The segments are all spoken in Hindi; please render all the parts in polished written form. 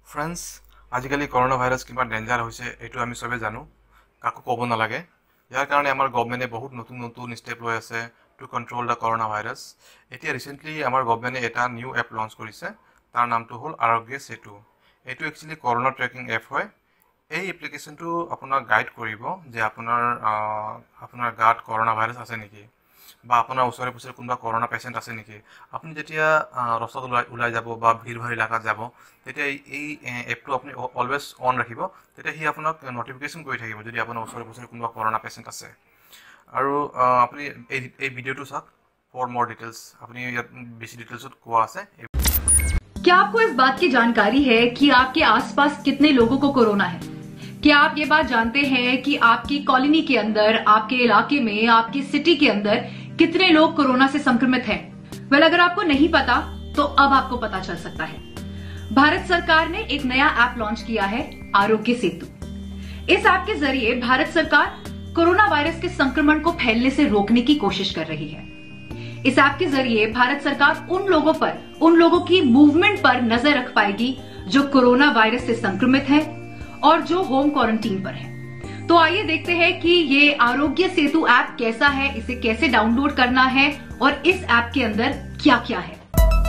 फ्रेंड्स आजिकाली करोना भाइरस कि डेंजार यू आम सबे जानो काको कब नालागे यार कारण आम गवर्नमेंटे बहुत नतुन नतुन स्टेप लै आछे to control the corona virus. एटिया रिसेंटली आम गवर्नमेंटे एटा न्यू एप लॉन्च करिছে तार नामটো हल आरोग्य सेतु। एटू एक्चुअली करोना ट्रैकिंग एप है। এই এপ্লিকেশনটো আপোনাক গাইড কৰিব যে আপোনাৰ গাত করোনা ভাইরাস আছে নেকি বা আপোনাৰ ওচৰে পুচৰে কোনোবা করোনা পেশেন্ট আছে নেকি। আপুনি যেতিয়া ৰাস্তাত ওলাই যাব বা ভিৰ ভাৰ এলেকাত যাব তেতিয়া এই এপটো আপুনি অলৱেজ অন ৰাখিব, তেতিয়া হি আপোনাক নটিফিকেশন কৰি থাকিব যদি আপোনাৰ ওচৰে পুচৰে কোনোবা করোনা পেশেন্ট আছে। আৰু আপুনি এই ভিডিওটো চাওক ফৰ मोर डिटेल्स। আপুনি ইয়াত বেছি ডিটেইলছত কোৱা আছে। क्या आपको इस बात की जानकारी है कि आपके आसपास कितने लोगों को कोरोना है? क्या आप ये बात जानते हैं कि आपकी कॉलोनी के अंदर, आपके इलाके में, आपकी सिटी के अंदर कितने लोग कोरोना से संक्रमित हैं? वेल, अगर आपको नहीं पता तो अब आपको पता चल सकता है। भारत सरकार ने एक नया ऐप लॉन्च किया है, आरोग्य सेतु। इस ऐप के जरिए भारत सरकार कोरोना वायरस के संक्रमण को फैलने से रोकने की कोशिश कर रही है। इस ऐप के जरिए भारत सरकार उन लोगों की मूवमेंट पर नजर रख पाएगी जो कोरोना वायरस से संक्रमित हैं और जो होम क्वारंटीन पर है। तो आइए देखते हैं कि ये आरोग्य सेतु ऐप कैसा है, इसे कैसे डाउनलोड करना है और इस ऐप के अंदर क्या क्या है।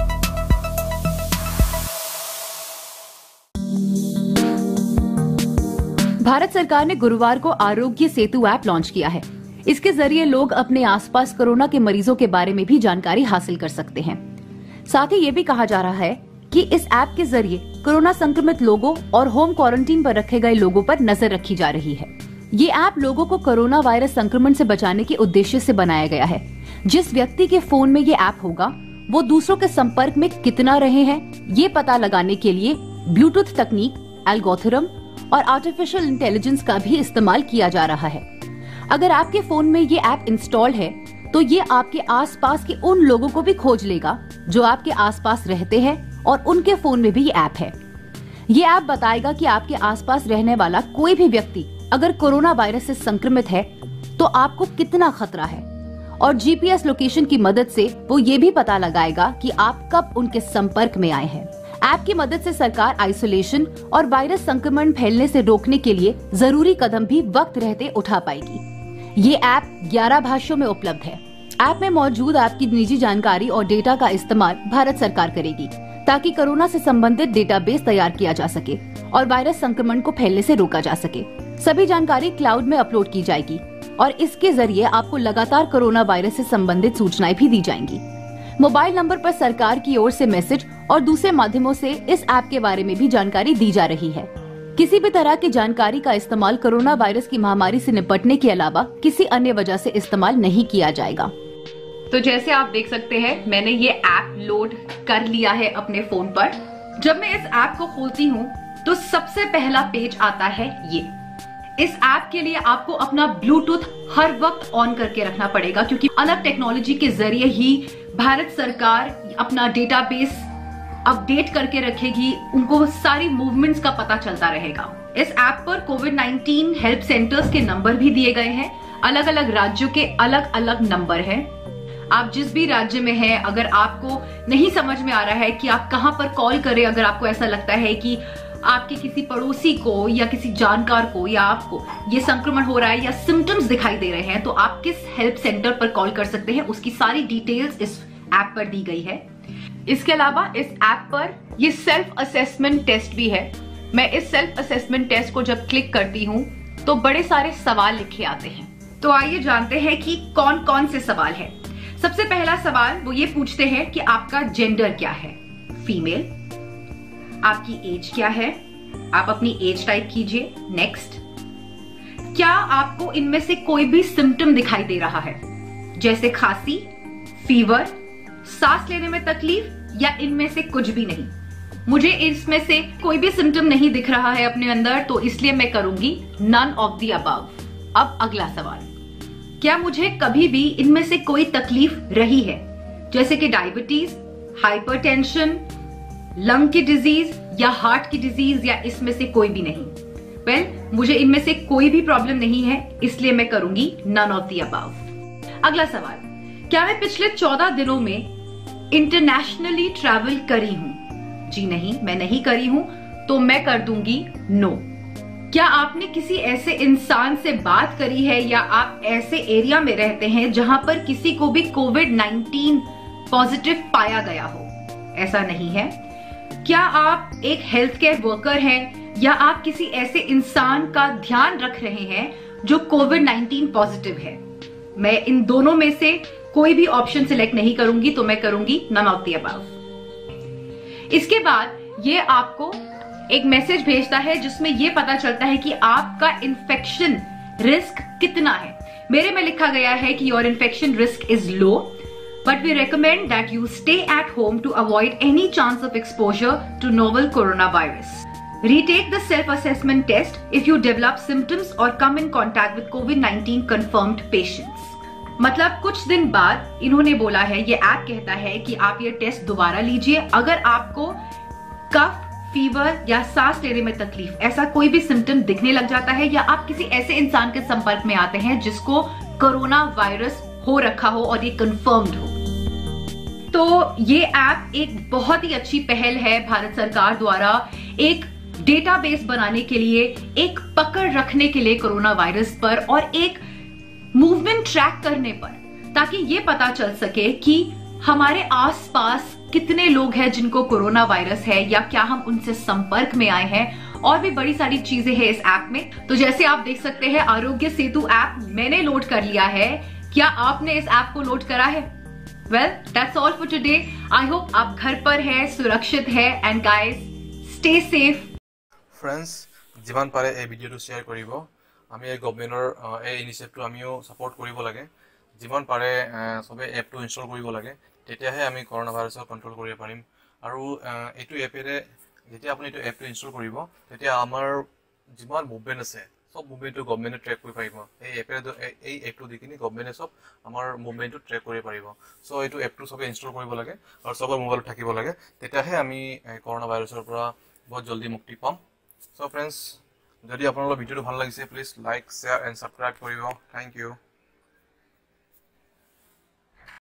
भारत सरकार ने गुरुवार को आरोग्य सेतु ऐप लॉन्च किया है। इसके जरिए लोग अपने आसपास कोरोना के मरीजों के बारे में भी जानकारी हासिल कर सकते हैं। साथ ही ये भी कहा जा रहा है कि इस ऐप के जरिए कोरोना संक्रमित लोगों और होम क्वारंटीन पर रखे गए लोगों पर नजर रखी जा रही है। ये ऐप लोगों को कोरोना वायरस संक्रमण से बचाने के उद्देश्य से बनाया गया है। जिस व्यक्ति के फोन में ये ऐप होगा वो दूसरों के संपर्क में कितना रहे हैं ये पता लगाने के लिए ब्लूटूथ तकनीक, एल्गोरिथम और आर्टिफिशियल इंटेलिजेंस का भी इस्तेमाल किया जा रहा है। अगर आपके फोन में ये ऐप इंस्टॉल है तो ये आपके आसपास के उन लोगों को भी खोज लेगा जो आपके आसपास रहते हैं और उनके फोन में भी ये ऐप है। ये ऐप बताएगा कि आपके आसपास रहने वाला कोई भी व्यक्ति अगर कोरोना वायरस से संक्रमित है तो आपको कितना खतरा है, और जीपीएस लोकेशन की मदद से वो ये भी पता लगाएगा कि आप कब उनके संपर्क में आए हैं। ऐप की मदद से सरकार आइसोलेशन और वायरस संक्रमण फैलने से रोकने के लिए जरूरी कदम भी वक्त रहते उठा पाएगी। ये ऐप 11 भाषाओं में उपलब्ध है। ऐप में मौजूद आपकी निजी जानकारी और डेटा का इस्तेमाल भारत सरकार करेगी ताकि कोरोना से संबंधित डेटाबेस तैयार किया जा सके और वायरस संक्रमण को फैलने से रोका जा सके। सभी जानकारी क्लाउड में अपलोड की जाएगी और इसके जरिए आपको लगातार कोरोना वायरस से संबंधित सूचनाएं भी दी जाएंगी। मोबाइल नंबर पर सरकार की ओर से मैसेज और दूसरे माध्यमों से इस ऐप के बारे में भी जानकारी दी जा रही है। किसी भी तरह की जानकारी का इस्तेमाल कोरोना वायरस की महामारी से निपटने के अलावा किसी अन्य वजह से इस्तेमाल नहीं किया जाएगा। तो जैसे आप देख सकते हैं मैंने ये ऐप लोड कर लिया है अपने फोन पर। जब मैं इस ऐप को खोलती हूँ तो सबसे पहला पेज आता है ये। इस ऐप के लिए आपको अपना ब्लूटूथ हर वक्त ऑन करके रखना पड़ेगा क्योंकि अलग टेक्नोलॉजी के जरिए ही भारत सरकार अपना डेटाबेस अपडेट करके रखेगी, उनको सारी मूवमेंट्स का पता चलता रहेगा। इस ऐप पर कोविड-19 हेल्प सेंटर्स के नंबर भी दिए गए हैं। अलग अलग राज्यों के अलग अलग नंबर हैं। आप जिस भी राज्य में हैं, अगर आपको नहीं समझ में आ रहा है कि आप कहां पर कॉल करें, अगर आपको ऐसा लगता है कि आपके किसी पड़ोसी को या किसी जानकार को या आपको ये संक्रमण हो रहा है या सिम्टम्स दिखाई दे रहे हैं, तो आप किस हेल्प सेंटर पर कॉल कर सकते हैं उसकी सारी डिटेल्स इस ऐप पर दी गई है। इसके अलावा इस ऐप पर ये सेल्फ असेसमेंट टेस्ट भी है। मैं इस सेल्फ असेसमेंट टेस्ट को जब क्लिक करती हूँ तो बड़े सारे सवाल लिखे आते हैं। तो आइए जानते हैं कि कौन कौन से सवाल है। सबसे पहला सवाल वो ये पूछते हैं कि आपका जेंडर क्या है, फीमेल। आपकी एज क्या है, आप अपनी एज टाइप कीजिए। नेक्स्ट, क्या आपको इनमें से कोई भी सिम्टम दिखाई दे रहा है जैसे खांसी, फीवर, सांस लेने में तकलीफ या इनमें से कुछ भी नहीं। मुझे इसमें से कोई भी सिम्टम नहीं दिख रहा है अपने अंदर, तो इसलिए मैं करूंगी नन ऑफ द अबव। अब अगला सवाल, क्या मुझे कभी भी इनमें से कोई तकलीफ रही है जैसे कि डायबिटीज, हाइपरटेंशन, लंग की डिजीज या हार्ट की डिजीज, या इसमें से कोई भी नहीं। वेल, मुझे इनमें से कोई भी प्रॉब्लम नहीं है, इसलिए मैं करूंगी नन ऑफ द अबव। अगला सवाल, क्या मैं पिछले 14 दिनों में इंटरनेशनली ट्रैवल करी हूं? जी नहीं, मैं नहीं करी हूं। तो मैं कर दूंगी नो। क्या आपने किसी ऐसे इंसान से बात करी है या आप ऐसे एरिया में रहते हैं जहां पर किसी को भी कोविड-19 पॉजिटिव पाया गया हो? ऐसा नहीं है। क्या आप एक हेल्थ केयर वर्कर हैं या आप किसी ऐसे इंसान का ध्यान रख रहे हैं जो कोविड-19 पॉजिटिव है? मैं इन दोनों में से कोई भी ऑप्शन सिलेक्ट नहीं करूंगी, तो मैं करूंगी नन ऑफ द अबव। इसके बाद ये आपको एक मैसेज भेजता है जिसमें ये पता चलता है कि आपका इन्फेक्शन रिस्क कितना है। मेरे में लिखा गया है कि your infection risk is low, but we recommend that you stay at home to avoid any chance of exposure to novel coronavirus. Retake the self-assessment test if you develop symptoms or come in contact with COVID-19 confirmed patients. मतलब कुछ दिन बाद इन्होंने बोला है, ये ऐप कहता है कि आप ये टेस्ट दोबारा लीजिए अगर आपको कफ, फीवर या सांस लेने में तकलीफ, ऐसा कोई भी सिम्टम दिखने लग जाता है या आप किसी ऐसे इंसान के संपर्क में आते हैं जिसको कोरोना वायरस हो रखा हो और ये कंफर्म्ड हो। तो ये ऐप एक बहुत ही अच्छी पहल है भारत सरकार द्वारा एक डेटाबेस बनाने के लिए, एक पकड़ रखने के लिए कोरोना वायरस पर और एक मूवमेंट ट्रैक करने पर, ताकि ये पता चल सके कि हमारे आसपास कितने लोग हैं जिनको कोरोना वायरस है या क्या हम उनसे संपर्क में आए हैं, और भी बड़ी सारी चीजें हैं इस ऐप में। तो जैसे आप देख सकते हैं आरोग्य सेतु ऐप मैंने लोड कर लिया है। क्या आपने इस ऐप को लोड करा है? Well, that's all for today. I hope आप घर पर हैं, सुरक्षित है, and guys, stay safe. Friends, जिमान पारे ए वीडियो तो शेयर करिबो। आमी ए गवर्नमेंटर ए इनिशिएटिव आमिও सापोर्ट करिबो लागे। जिमान पारे सबे एप तो इनस्टल करिबो लागे। तेতিয়াহে আমি করোনা ভাইরাসক কন্ট্রোল কৰিব পাৰিম। আৰু এইটো এপেৰে যেতিয়া আপুনি এইটো এপটো ইনস্টল কৰিব তেতিয়া আমাৰ যিমান মুভমেন্ট আছে সব মুভমেন্টটো গভৰ্নমেন্টে ট্ৰেক কৰি পাৰিব। এই এপটো দি কিনি গভৰ্নমেন্টে সব আমাৰ মুভমেন্টটো ট্ৰেক কৰি পাৰিব। সো এইটো এপটো সবে ইনস্টল কৰিব লাগে আৰু সবৰ মোবাইলত থাকিব লাগে, তেতিয়াহে আমি করোনা ভাইৰাছৰ পৰা বহুত জলদি মুক্তি পাম। সো ফ্ৰেন্ডছ, যদি আপোনালোকৰ ভিডিওটো ভাল লাগিছে please like, share and subscribe কৰিব। Thank you.